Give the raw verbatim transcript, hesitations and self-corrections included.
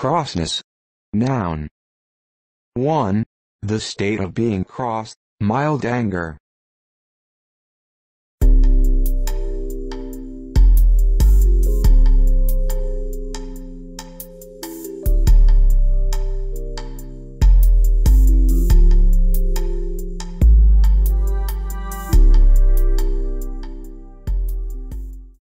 Crossness. Noun. one. The state of being cross, mild anger.